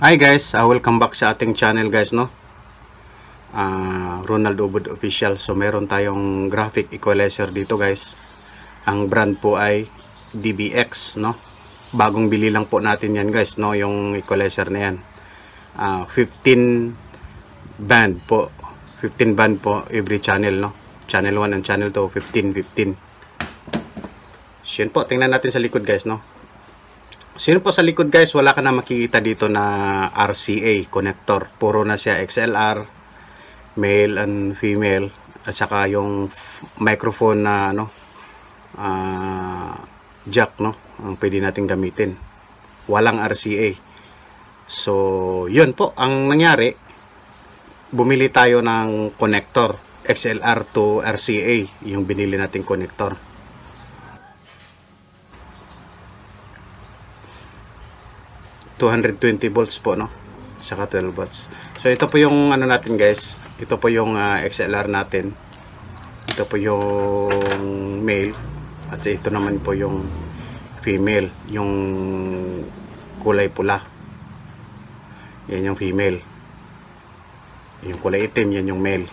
Hi guys, welcome back sa ating channel guys, no? Ronald Ubod Official. So meron tayong graphic equalizer dito guys. Ang brand po ay DBX, no? Bagong bili lang po natin yan guys, no? Yung equalizer na yan. 15 band po. 15 band po every channel, no? Channel 1 and channel 2, 15. So yun po, tingnan natin sa likod guys, no? So yun po sa likod guys, wala ka na makikita dito na RCA connector. Puro na siya XLR, male and female, at saka yung microphone na jack, no, ang pwede natin gamitin. Walang RCA. So yun po ang nangyari. Bumili tayo ng connector XLR to RCA, yung binili nating connector. $220 volts po, no, saka 12 volts. So ito po yung ano natin guys, ito po yung XLR natin, ito po yung male, at ito naman po yung female, yung kulay pula, yan yung female, yung kulay itim, yan yung male.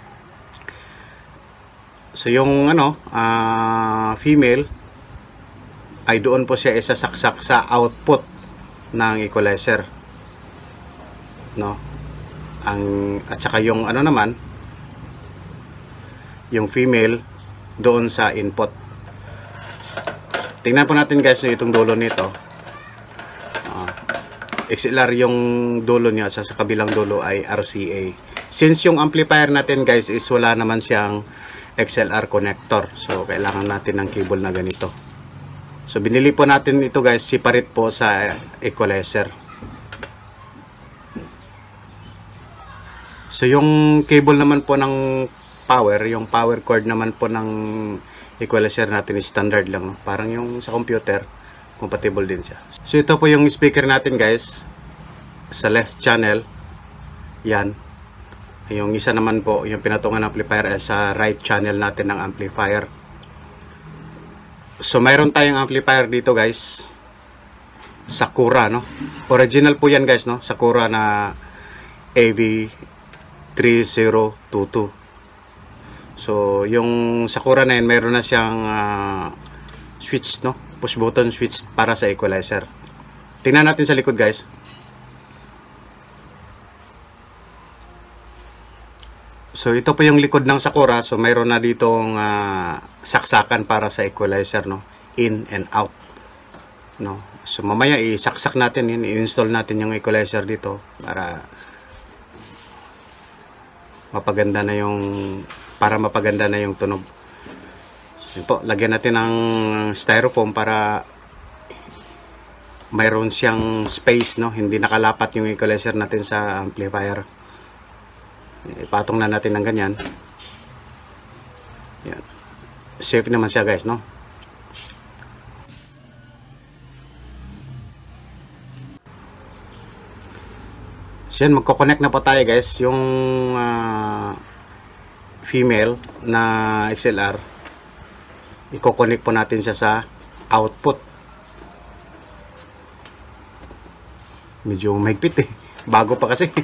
So yung female ay doon po siya isasaksak sa output ng equalizer, no, at saka yung naman yung female doon sa input. Tingnan po natin guys itong dulo nito. XLR yung dulo niya, sa kabilang dulo ay RCA. Since yung amplifier natin guys is wala naman siyang XLR connector, so kailangan natin ng cable na ganito. So binili po natin ito guys, separate po sa equalizer. So yung cable naman po ng power, yung power cord naman po ng equalizer natin is standard lang, no? Parang yung sa computer, compatible din siya. So ito po yung speaker natin guys, sa left channel, yan. Yung isa naman po, yung pinatungan amplifier, sa right channel natin ng amplifier. So mayroon tayong amplifier dito guys, Sakura, no? Original po yan guys, no? Sakura na AV3022. So yung Sakura na yan, mayroon na siyang switch, no? Push button switch para sa equalizer. Tingnan natin sa likod guys. So ito po yung likod ng Sakura. So mayroon na ditong saksakan para sa equalizer, no, in and out, no. So mamaya isaksak natin yun, i-install natin yung equalizer dito para mapaganda na yung tunog. So yun po, lagyan natin ng styrofoam para mayroon siyang space, no, hindi nakalapat yung equalizer natin sa amplifier. Ipatong na natin ng ganyan. Yan. Safe naman siya guys, no? So yan, magko-connect na po tayo guys. Yung female na XLR, i-connect po natin siya sa output. Medyo mahigpit bago pa kasi.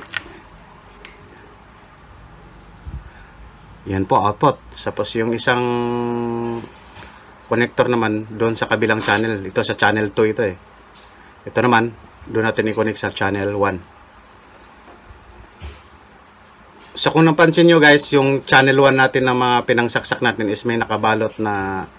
Yan po, output. Tapos yung isang connector naman doon sa kabilang channel. Ito sa channel 2 ito eh. Ito naman, doon natin i-connect sa channel 1. So kung napansin nyo guys, yung channel 1 natin na mga pinangsaksak natin is may nakabalot na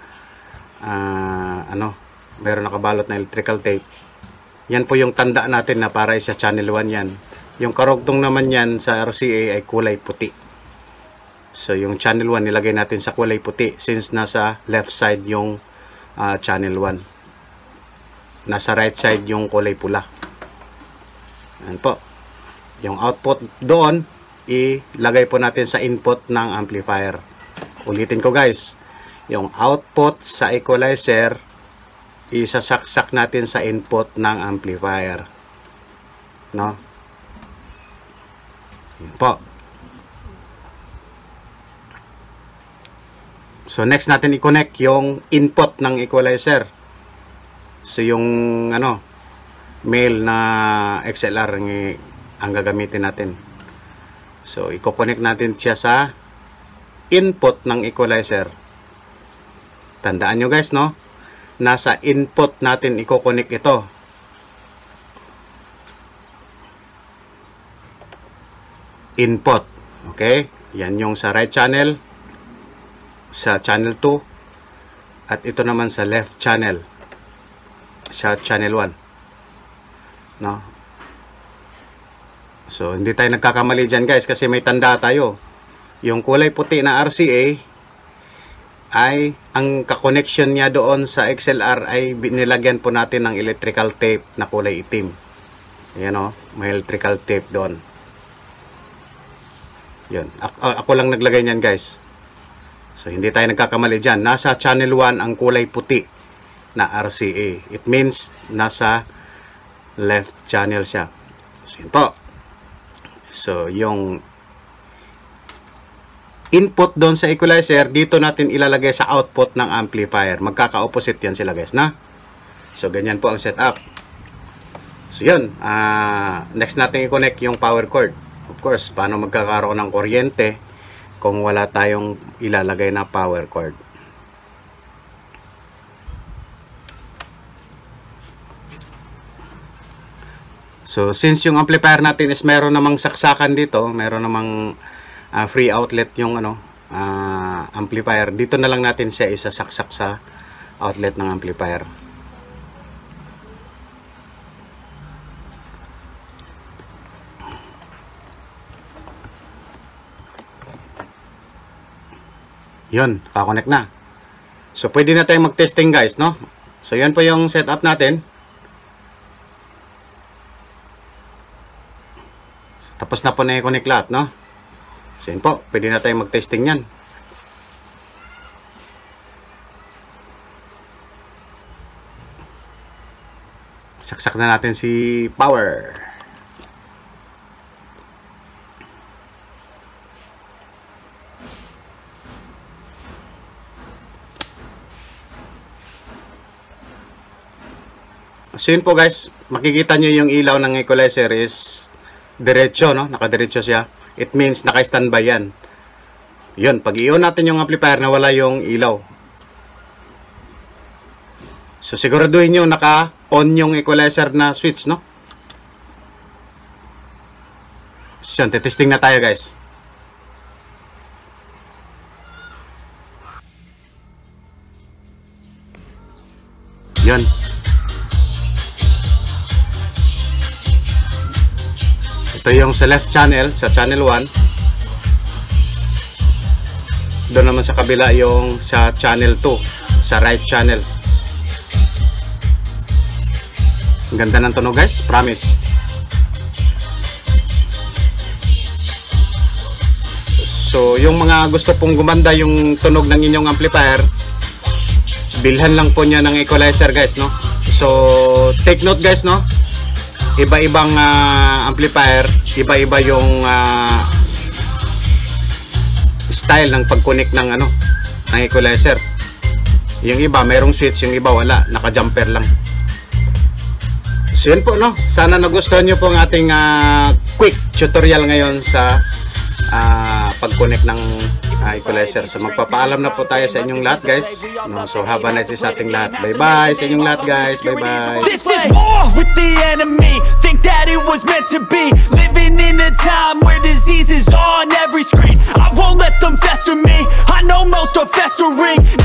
mayroon nakabalot na electrical tape. Yan po yung tanda natin na para sa channel 1 yan. Yung karugtong naman yan sa RCA ay kulay puti. So yung channel 1 nilagay natin sa kulay puti since nasa left side yung channel 1. Nasa right side yung kulay pula. Yan po. Yung output doon, ilagay po natin sa input ng amplifier. Ulitin ko guys. Yung output sa equalizer, isasaksak natin sa input ng amplifier. No? Yan po. So next natin i-connect yung input ng equalizer. So yung male na XLR ang gagamitin natin. So i-connect natin siya sa input ng equalizer. Tandaan nyo guys, no? Nasa input natin i-connect ito. Input. Okay? Yan yung sa right channel, sa channel 2, at ito naman sa left channel, sa channel 1. No? So, hindi tayo nagkakamali dyan guys kasi may tanda tayo. Yung kulay puti na RCA ay, ang kakoneksyon niya doon sa XLR ay nilagyan po natin ng electrical tape na kulay itim. Ayan o, may electrical tape doon. Yun. Ako lang naglagay niyan guys. So, hindi tayo nagkakamali dyan. Nasa channel 1 ang kulay puti na RCA. It means nasa left channel siya. So, yun po. So, yung input doon sa equalizer, dito natin ilalagay sa output ng amplifier. Magkaka-opposite yan sila guys, na? So, ganyan po ang setup. So, yun. Next natin i-connect yung power cord. Of course, paano magkakaroon ng kuryente kung wala tayong ilalagay na power cord. So, since yung amplifier natin is meron namang saksakan dito, meron namang free outlet yung amplifier, dito na lang natin siya isasaksak sa outlet ng amplifier. Yun, kakonect na. So, pwede na tayong mag-testing guys, no? So, yan po yung setup natin. So, tapos na po na i-connect lahat, no? So, yun po, pwede na tayong mag-testing yan. Saksak na natin si power. So yun po guys, makikita nyo yung ilaw ng equalizer is diretso, no? Nakadiretso siya. It means naka-standby yan. Yun, pag i-on natin yung amplifier, nawala yung ilaw. So siguraduhin nyo naka-on yung equalizer na switch, no? So yun, testing na tayo guys. Yun. Ito yung sa left channel, sa channel 1. Doon naman sa kabila yung sa channel 2, sa right channel. Ang ganda ng tunog guys, promise. So, yung mga gusto pong gumanda yung tunog ng inyong amplifier, bilhan lang po niya ng equalizer guys, no? So, take note guys, no? Iba-ibang amplifier, iba-iba yung style ng pag-connect ng ng equalizer. Yung iba mayroong switch, yung iba wala, naka-jumper lang. So yun po, no? Sana nagustuhan nyo po ang ating quick tutorial ngayon sa pag-connect ng equalizer. So magpapaalam na po tayo sa inyong lahat guys, no? So have a nice day sa ating lahat. Bye bye sa inyong lahat guys. Bye bye. This is war with the enemy. Think that it was meant to be. Living in a time where disease is on every screen. I won't let them fester me. I know most are festering.